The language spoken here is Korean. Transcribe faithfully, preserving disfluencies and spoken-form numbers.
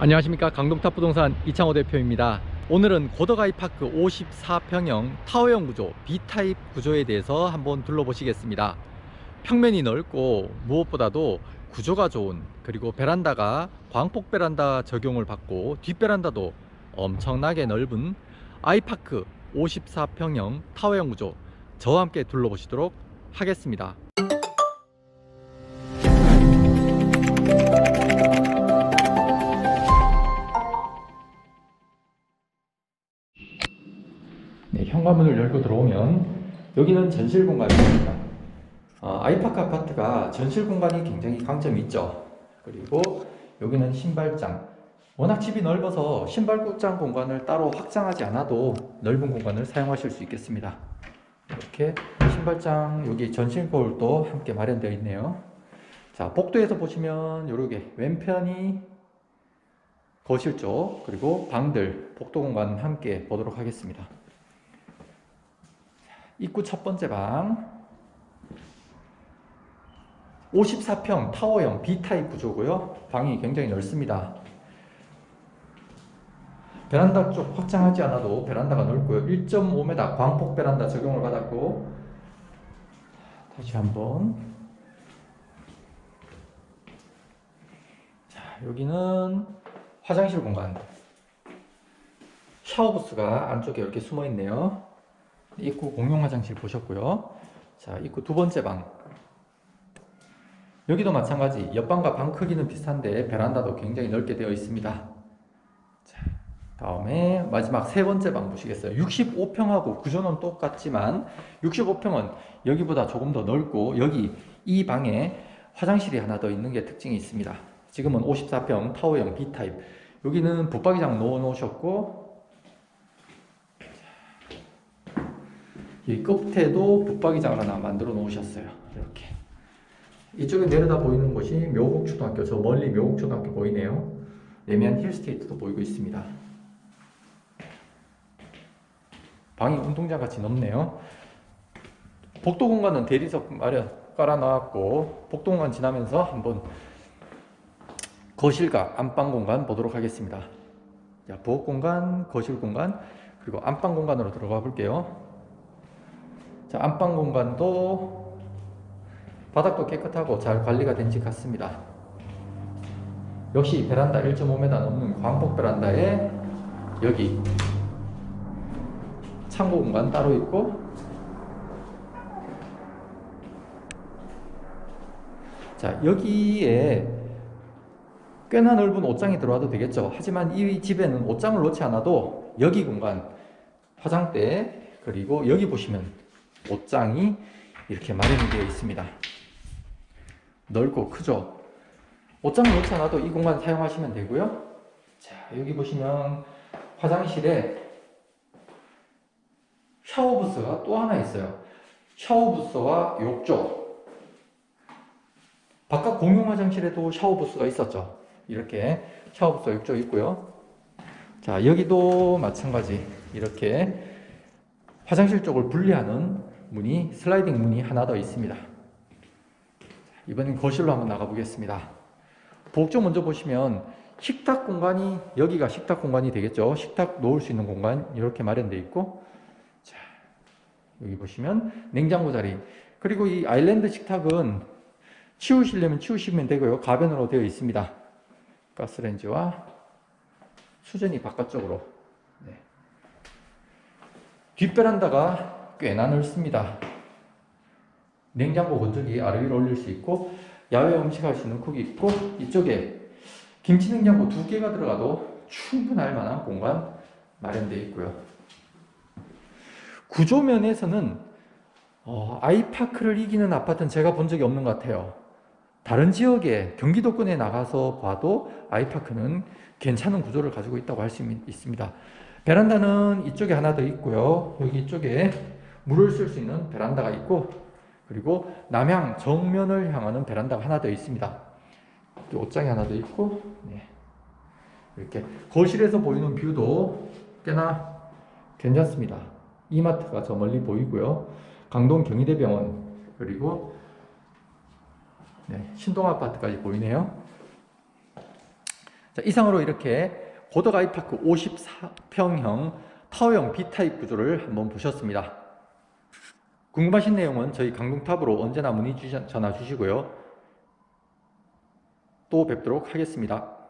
안녕하십니까, 강동탑 부동산 이창호 대표입니다. 오늘은 고덕아이파크 오십사 평형 타워형 구조 B타입 구조에 대해서 한번 둘러보시겠습니다. 평면이 넓고 무엇보다도 구조가 좋은, 그리고 베란다가 광폭 베란다 적용을 받고 뒷베란다도 엄청나게 넓은 아이파크 오십사 평형 타워형 구조, 저와 함께 둘러보시도록 하겠습니다. 네, 현관문을 열고 들어오면 여기는 전실 공간입니다. 어, 아이파크 아파트가 전실 공간이 굉장히 강점이 있죠. 그리고 여기는 신발장, 워낙 집이 넓어서 신발장 공간을 따로 확장하지 않아도 넓은 공간을 사용하실 수 있겠습니다. 이렇게 신발장, 여기 전실 거울도 함께 마련되어 있네요. 자, 복도에서 보시면 이렇게 왼편이 거실 쪽, 그리고 방들, 복도 공간 함께 보도록 하겠습니다. 입구 첫 번째 방, 오십사 평 타워형 B타입 구조고요. 방이 굉장히 넓습니다. 베란다 쪽 확장하지 않아도 베란다가 넓고요. 일 점 오 미터 광폭 베란다 적용을 받았고, 다시 한번, 자, 여기는 화장실 공간, 샤워 부스가 안쪽에 이렇게 숨어 있네요. 입구 공용 화장실 보셨고요. 자, 입구 두 번째 방, 여기도 마찬가지 옆방과 방 크기는 비슷한데 베란다도 굉장히 넓게 되어 있습니다. 자, 다음에 마지막 세 번째 방 보시겠어요? 육십오 평하고 구조는 똑같지만 육십오 평은 여기보다 조금 더 넓고, 여기 이 방에 화장실이 하나 더 있는 게 특징이 있습니다. 지금은 오십사 평 타워형 B타입, 여기는 붙박이장 놓아 놓으셨고, 이 끝에도 붙박이장을 하나 만들어 놓으셨어요. 이렇게 이쪽에 내려다 보이는 곳이 묘국초등학교, 저 멀리 묘국초등학교 보이네요. 내면 힐스테이트도 보이고 있습니다. 방이 운동장 같이 넓네요. 복도 공간은 대리석 마련 깔아 놨고, 복도 공간 지나면서 한번 거실과 안방 공간 보도록 하겠습니다. 자, 부엌 공간, 거실 공간, 그리고 안방 공간으로 들어가 볼게요. 자, 안방 공간도 바닥도 깨끗하고 잘 관리가 된 집 같습니다. 역시 베란다 일 점 오 미터 넘는 광폭 베란다에 여기 창고 공간 따로 있고, 자, 여기에 꽤나 넓은 옷장이 들어와도 되겠죠. 하지만 이 집에는 옷장을 놓지 않아도 여기 공간, 화장대, 그리고 여기 보시면 옷장이 이렇게 마련이 되어 있습니다. 넓고 크죠. 옷장을 놓지 않아도 이 공간 사용하시면 되고요. 자, 여기 보시면 화장실에 샤워 부스가 또 하나 있어요. 샤워 부스와 욕조, 바깥 공용 화장실에도 샤워 부스가 있었죠. 이렇게 샤워 부스와 욕조 있고요. 자, 여기도 마찬가지 이렇게 화장실 쪽을 분리하는 문이, 슬라이딩 문이 하나 더 있습니다. 이번엔 거실로 한번 나가 보겠습니다. 부엌 쪽 먼저 보시면 식탁 공간이, 여기가 식탁 공간이 되겠죠. 식탁 놓을 수 있는 공간 이렇게 마련되어 있고, 자, 여기 보시면 냉장고 자리, 그리고 이 아일랜드 식탁은 치우시려면 치우시면 되고요. 가변으로 되어 있습니다. 가스레인지와 수전이 바깥쪽으로. 네. 뒷베란다가 꽤나 넓습니다. 냉장고 건조기 아래 위로 올릴 수 있고, 야외 음식할 수 있는 쿡이 있고, 이쪽에 김치 냉장고 두 개가 들어가도 충분할 만한 공간 마련되어 있고요. 구조면에서는 어, 아이파크를 이기는 아파트는 제가 본 적이 없는 것 같아요. 다른 지역에 경기도권에 나가서 봐도 아이파크는 괜찮은 구조를 가지고 있다고 할 수 있습니다. 베란다는 이쪽에 하나 더 있고요. 여기 이쪽에 물을 쓸 수 있는 베란다가 있고, 그리고 남향 정면을 향하는 베란다가 하나 더 있습니다. 옷장이 하나 더 있고, 네. 이렇게 거실에서 보이는 뷰도 꽤나 괜찮습니다. 이마트가 저 멀리 보이고요. 강동 경희대병원, 그리고 네, 신동아파트까지 보이네요. 자, 이상으로 이렇게 고덕 아이파크 오십사 평형 타워형 B타입 구조를 한번 보셨습니다. 궁금하신 내용은 저희 강동탑으로 언제나 문의 주시, 전화 주시고요. 또 뵙도록 하겠습니다.